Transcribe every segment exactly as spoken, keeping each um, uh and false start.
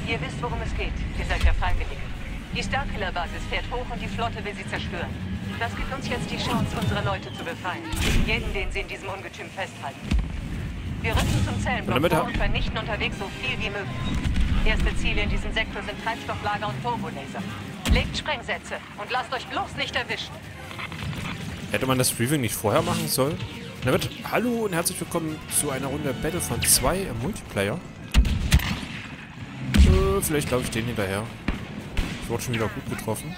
Ihr wisst, worum es geht. Ihr seid ja Freiwillige. Die Starkiller-Basis fährt hoch und die Flotte will sie zerstören. Das gibt uns jetzt die Chance, unsere Leute zu befreien. Jeden, den sie in diesem Ungetüm festhalten. Wir rücken zum Zellenblock vor und vernichten unterwegs so viel wie möglich. Erste Ziele in diesem Sektor sind Treibstofflager und Turbolaser. Legt Sprengsätze und lasst euch bloß nicht erwischen. Hätte man das Briefing nicht vorher machen sollen? Damit, hallo und herzlich willkommen zu einer Runde Battlefront zwei im Multiplayer. Äh, vielleicht glaube ich den hinterher. Ich wurde schon wieder gut getroffen.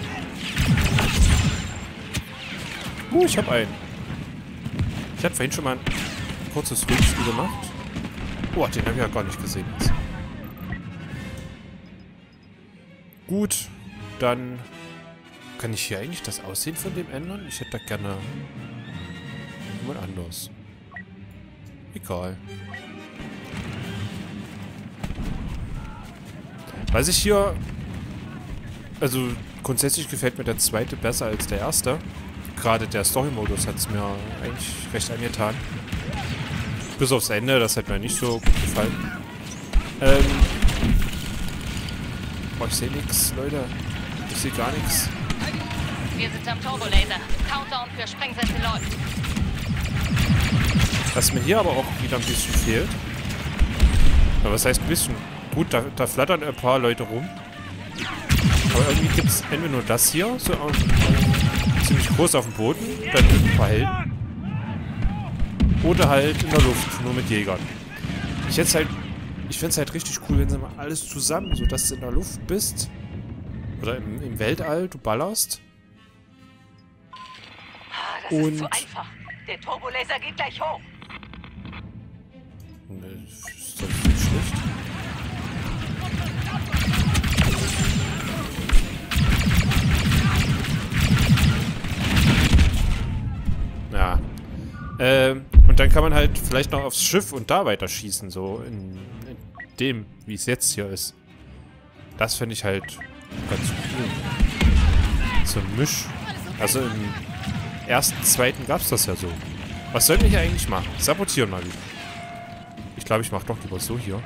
Uh, ich habe einen. Ich hatte vorhin schon mal ein kurzes Rückspiel gemacht. Oh, den habe ich ja gar nicht gesehen. Gut, dann kann ich hier eigentlich das Aussehen von dem ändern? Ich hätte da gerne jemand anders. Egal. Was ich hier... Also grundsätzlich gefällt mir der zweite besser als der erste. Gerade der Story-Modus hat es mir eigentlich recht angetan. Bis aufs Ende, das hat mir nicht so gut gefallen. Ähm... Oh, ich sehe nichts, Leute. Ich sehe gar nichts. Wir sind am Turbolaser. Countdown für Sprengsätze läuft. Was mir hier aber auch wieder ein bisschen fehlt. Aber was heißt ein bisschen? Gut, da, da flattern ein paar Leute rum. Aber irgendwie gibt es entweder nur das hier, so auf, ziemlich groß auf dem Boden, dann mit ein paar Helden. Oder halt in der Luft, nur mit Jägern. Ich hätte halt, ich fände es halt richtig cool, wenn sie mal alles zusammen, so dass du in der Luft bist. Oder im, im Weltall, du ballerst. Ah, das Und ist zu einfach. Der Turbolaser geht gleich hoch. Das ist doch nicht schlecht. Ja. Ähm, und dann kann man halt vielleicht noch aufs Schiff und da weiter schießen, so in, in dem, wie es jetzt hier ist. Das finde ich halt ganz cool. So ein Misch. Also im ersten, zweiten gab es das ja so. Was soll ich hier eigentlich machen? Sabotieren mal wieder. Ich glaube, ich mache doch lieber so hier.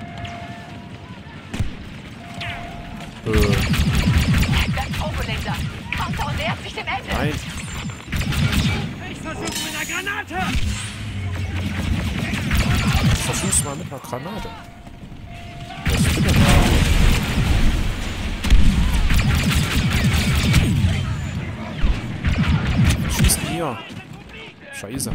Äh. Der Turbolaser. Countdown nähert sich dem Ende. Nein. Ich versuch's mit einer Granate! Ich versuch's mal mit einer Granate. Was ist denn da? Schießen hier. Scheiße.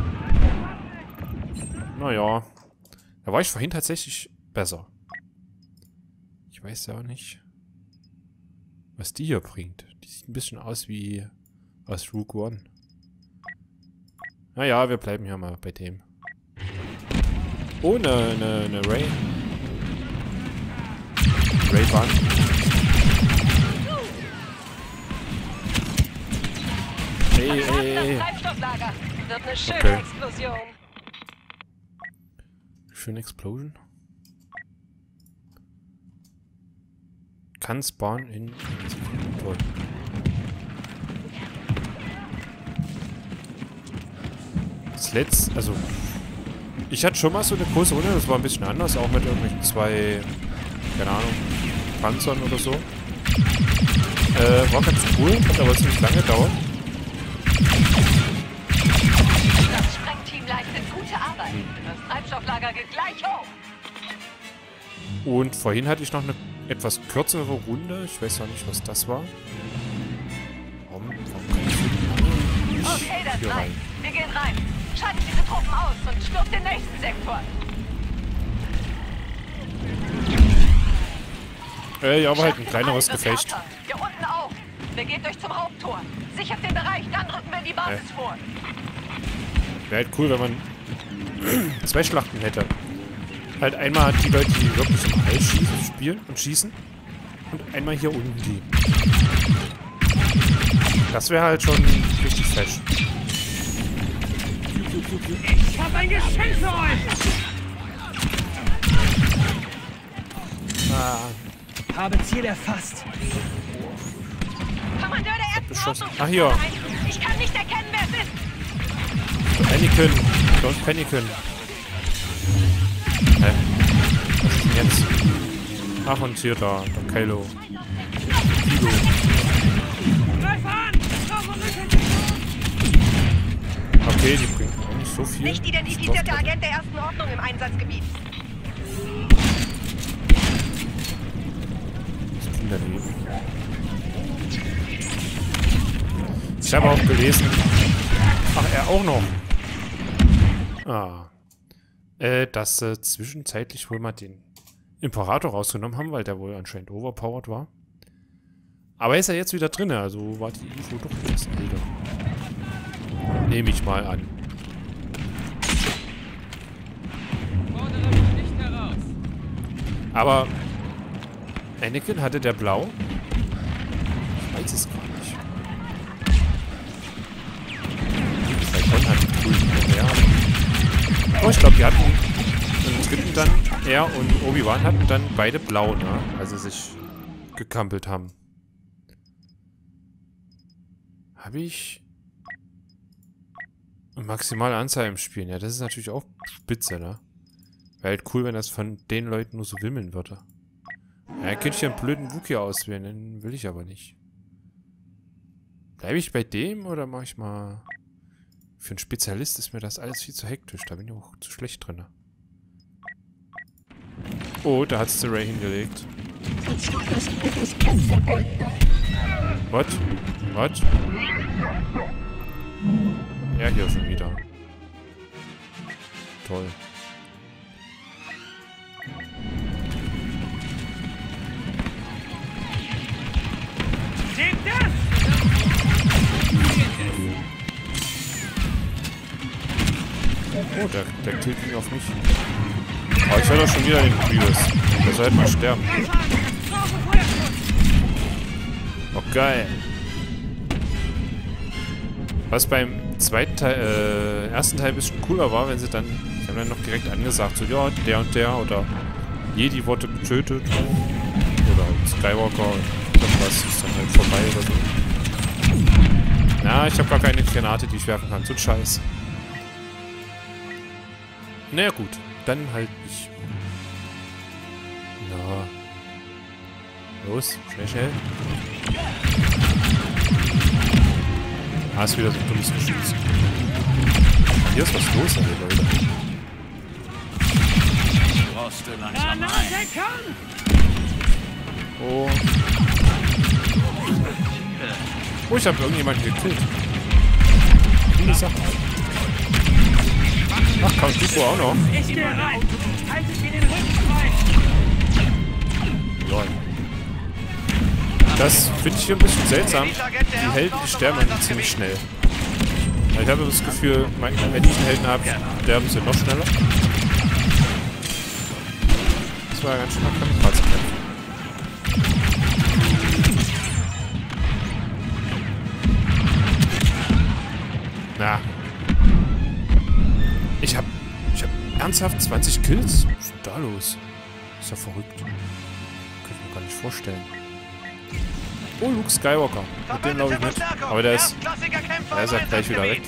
Naja. Da war ich vorhin tatsächlich besser. Ich weiß ja auch nicht, was die hier bringt. Die sieht ein bisschen aus wie aus Rogue One. Naja, wir bleiben hier mal bei dem. Oh, ne, ne, ne Ray. Ray-Bahn. Ey, ey, ey. Treibstofflager. Wird eine schöne Okay. Explosion. Schöne Explosion. Kann spawnen in... Toll. Das letzte... Also... Ich hatte schon mal so eine große Runde, das war ein bisschen anders, auch mit irgendwelchen zwei... Keine Ahnung... Panzern oder so. Äh, war ganz cool, hat aber ziemlich lange gedauert. Das Sprengteam leistet gute Arbeit. Das Treibstofflager geht gleich hoch. Und vorhin hatte ich noch eine etwas kürzere Runde. Ich weiß ja nicht, was das war. Warum, warum kann ich nicht Okay, das hier reicht. rein? Wir gehen rein. Schaltet diese Truppen aus und stürmt den nächsten Sektor. Äh, ja, aber halt ein Schlachtet kleineres alles Gefecht. härter. Hier unten auch. Begebt euch zum Haupttor. Sichert den Bereich, dann rücken wir in die Basis Äh. vor. Wäre halt cool, wenn man zwei Schlachten hätte. Halt einmal die Leute, die wirklich im All schießen, spielen und schießen. Und einmal hier unten die. Das wäre halt schon richtig fesch. Ich hab ein Geschenk für euch! Ah, Habe Ziel erfasst. Kommandeur der beschossen. Ersten Ach, hier. Ich kann nicht erkennen, wer es ist. Paniken. Don't paniken. Hä? Was ist denn jetzt? Ach, und hier da, der Kylo. Kilo. Greif an! Okay, die bringen auch nicht so viel. Nicht identifizierter Agent der ersten Ordnung im Einsatzgebiet. Das ging daneben. Ich habe auch gelesen. Ach, er auch noch. Ah. Äh, dass sie äh, zwischenzeitlich wohl mal den Imperator rausgenommen haben, weil der wohl anscheinend overpowered war. Aber ist er jetzt wieder drin, also war die Info doch etwas älter. Nehme ich mal an. Aber Anakin hatte der blau? Ich weiß es gar nicht. Qui-Gon hat die coolen mehr. Oh, ich glaube, die hatten im dritten dann, er und Obi-Wan hatten dann beide blau, ne? Also sich gekampelt haben. Habe ich eine maximale Anzahl im Spielen? Ja, das ist natürlich auch spitze, ne? Wäre halt cool, wenn das von den Leuten nur so wimmeln würde. Ja, könnte ich ja einen blöden Wookiee auswählen, den will ich aber nicht. Bleibe ich bei dem oder mache ich mal... Für einen Spezialist ist mir das alles viel zu hektisch. Da bin ich auch zu schlecht drin. Oh, da hat es Ray hingelegt. What? What? Ja, hier schon wieder. Toll. Seht das! Oh, der, der killt ihn auf mich. Oh, ich höre doch schon wieder den Grievous. Der soll halt mal sterben. Oh, geil. Was beim zweiten Teil, äh, ersten Teil ein bisschen cooler war, wenn sie dann, die haben dann noch direkt angesagt, so, ja, der und der oder Jedi wurde getötet. Oder Skywalker und irgendwas ist dann halt vorbei oder so. Na, ich habe gar keine Granate, die ich werfen kann. So ein Scheiß. Naja gut, dann halt nicht. Na. Los, schnell, schnell. Ah, ist wieder so ein dummes Geschütz. Hier ist was los, ey, Leute. Brauchst du langsam ein. Oh. Oh, ich habe irgendjemanden gekillt. Coole Sache. Ach, Count Dooku auch noch. Ich gehe rein. Haltet mir den Rücken frei. Lol. Das finde ich hier ein bisschen seltsam. Die Helden, die sterben eigentlich ziemlich schnell. Ich habe das Gefühl, wenn ich einen Helden habe, sterben sie noch schneller. Das war ja ganz schön nach Kamikaze kämpfen. Na. Ich hab... Ich hab ernsthaft zwanzig Kills? Was ist denn da los? Ist ja verrückt. Kann ich mir gar nicht vorstellen. Oh, Luke Skywalker. Mit dem laufe ich mit. Aber der ist... Der ist ja gleich wieder weg.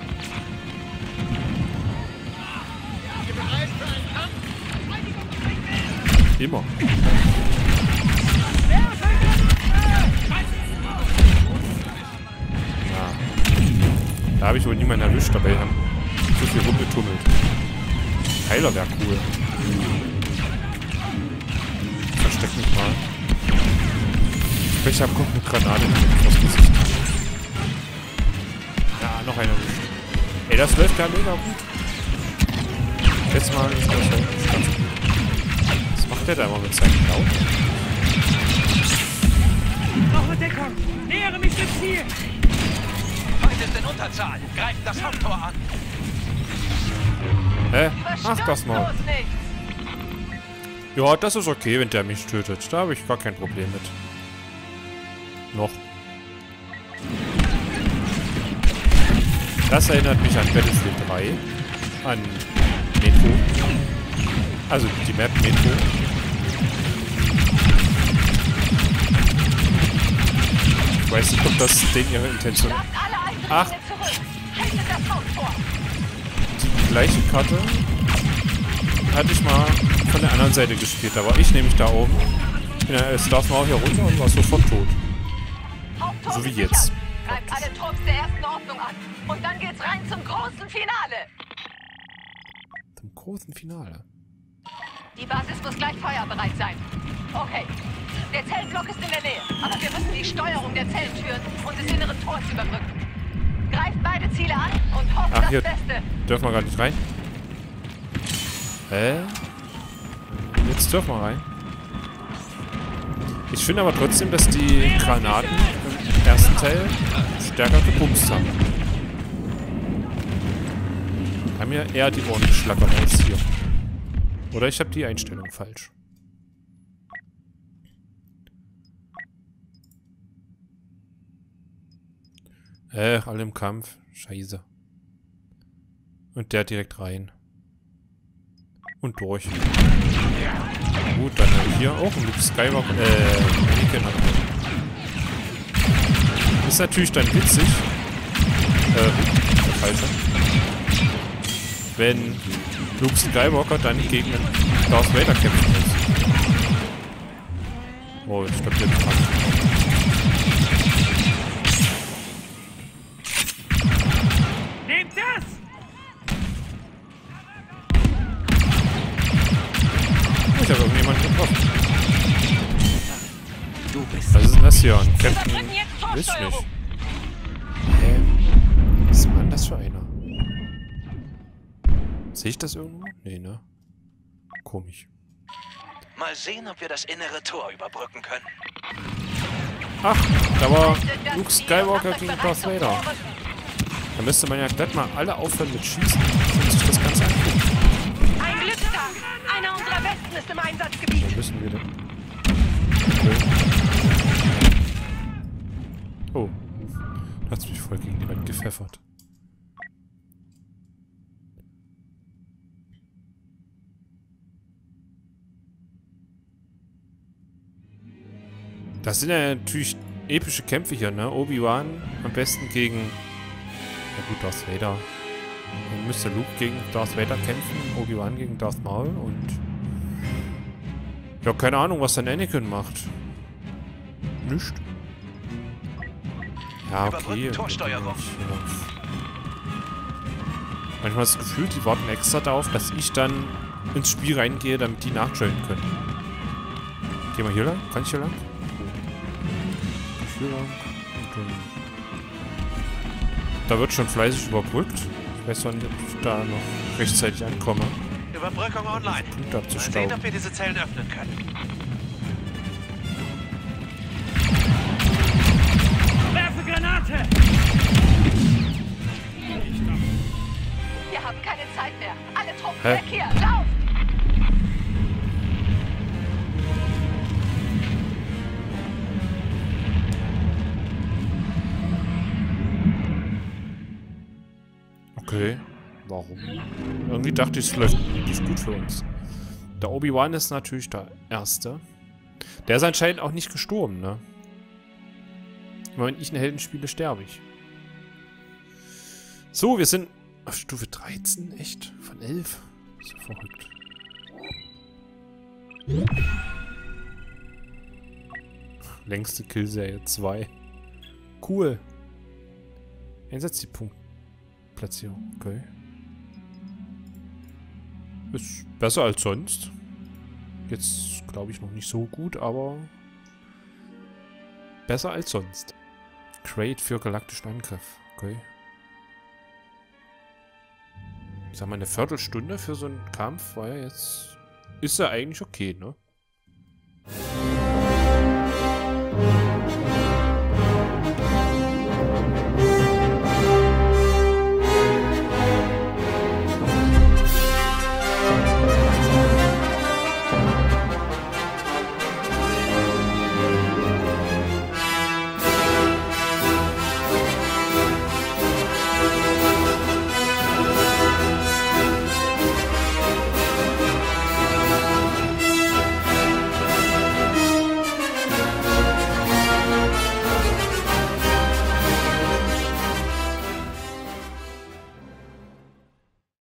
Immer. Ja. Da habe ich wohl niemanden erwischt, dabei haben so viel rumgetummelt. Heiler wäre cool. Versteck mich mal. Ich hab kommt eine Granate vors Gesicht. Ja, noch eine. Ey, das läuft ja mega gut. Jetzt mal ist das halt ganz gut. Was macht der da immer mit seinem Blau? Noch Deckung. Nähere mich dem Ziel. Feind ist in Unterzahl. Greift das Haupttor an. Hä? Ach, das mal. Ja, das ist okay, wenn der mich tötet. Da habe ich gar kein Problem mit. Noch. Das erinnert mich an Battlefield drei. An Metro. Also die Map Metro. Ich weiß nicht, ob das denen ihre Intention... Ach! Die gleiche Karte hatte ich mal von der anderen Seite gespielt. Da war ich nämlich da oben. Bin ja als Darth Maul hier runter und war sofort tot. So wie jetzt. Greift alle Trupps der ersten Ordnung an. Und dann geht's rein zum großen Finale. Zum großen Finale. Die Basis muss gleich feuerbereit sein. Okay. Der Zellblock ist in der Nähe. Aber wir müssen die Steuerung der Zelltüren und des inneren Tors überbrücken. Greift beide Ziele an und hofft Ach, das hier Beste. dürfen wir gar nicht rein. Hä? Jetzt dürfen wir rein. Ich finde aber trotzdem, dass die Granaten im ersten Teil stärker gebumst haben. Haben ja eher die Ohren geschlackert als hier. Oder ich habe die Einstellung falsch. Äh, alle im Kampf. Scheiße. Und der direkt rein. Und durch. Gut, dann habe ich hier auch ein Luke Skywalker. Äh, Anakin. Ist natürlich dann witzig. Äh, der falsche. Wenn Luke Skywalker dann gegen Darth Vader kämpfen muss. Oh, ich glaube, der ist dran. Nehmt das! Ich habe irgendjemanden getroffen. Du bist... Was ist denn das hier? Ein Captain... Überbrücken jetzt Weiß ich Torsteuerung. nicht. Hä? Was war denn das für einer? Sehe ich das irgendwo? Nee, ne? Komisch. Mal sehen, ob wir das innere Tor überbrücken können. Ach, da war Das Luke Ziel Skywalker macht euch gegen bereit Darth zum Vader. Vorrücken. Da müsste man ja gleich mal alle aufhören mit Schießen und sich das Ganze angucken. Ein Glückstag. Einer unserer Besten ist im Einsatzgebiet. Wo müssen wir denn? Okay. Oh. Da hat's mich voll gegen die Wand gepfeffert. Das sind ja natürlich epische Kämpfe hier, ne? Obi-Wan am besten gegen... Ja gut, Darth Vader. Dann müsste Luke gegen Darth Vader kämpfen, Obi-Wan gegen Darth Maul und... Ja, keine Ahnung, was dann Anakin macht. Nicht. Ja, okay. Überbrücken Torsteuerung. Ja. Manchmal ist das Gefühl, die warten extra darauf, dass ich dann ins Spiel reingehe, damit die nachjoinen können. Gehen wir hier lang? Kann ich hier lang? Hier lang. Okay. Da wird schon fleißig überbrückt. Ich weiß zwar nicht, ob ich da noch rechtzeitig ankomme. Überbrückung online. Punkte Mal sehen, abzustauben. ob wir diese Zellen öffnen können. Werfe Granate! Wir haben keine Zeit mehr. Alle Truppen Hä? weg hier. Lauf! Okay. Warum? Irgendwie dachte ich, es läuft nicht gut für uns. Der Obi-Wan ist natürlich der Erste. Der ist anscheinend auch nicht gestorben, ne? Immer wenn ich eine Helden spiele, sterbe ich. So, wir sind auf Stufe dreizehn. Echt? Von elf? So verrückt. Längste Killserie zwei. Cool. Einsetzt die Punktplatzierung. Okay. Ist besser als sonst. Jetzt glaube ich noch nicht so gut, aber besser als sonst. Crate für galaktischen Angriff. Okay. Ich sag mal, eine Viertelstunde für so einen Kampf war ja jetzt... Ist ja eigentlich okay, ne?